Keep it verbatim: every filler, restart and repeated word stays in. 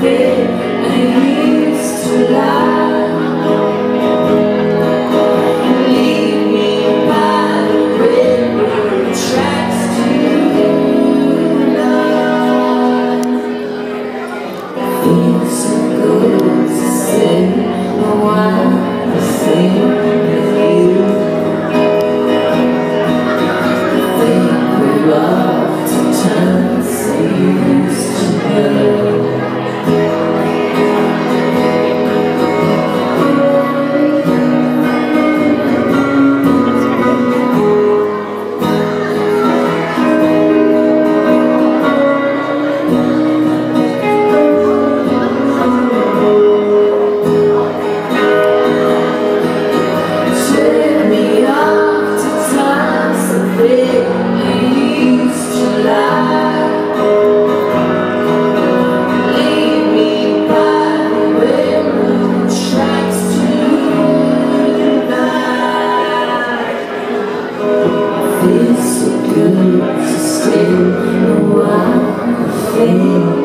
something I used to love. Leave me by the railroad tracks tonight. Feels so good to say I wanna sing with you. I think we're off to turns I used to know. Feels so good to stay a while.